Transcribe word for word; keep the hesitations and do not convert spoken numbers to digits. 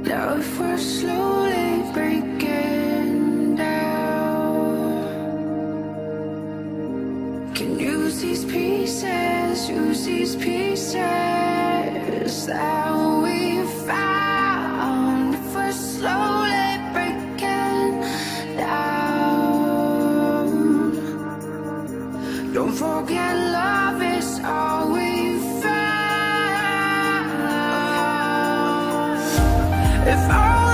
Now if we're slowly breaking down, can use these pieces, use these pieces that we found. If we're slowly breaking down, don't forget love is all we found. If I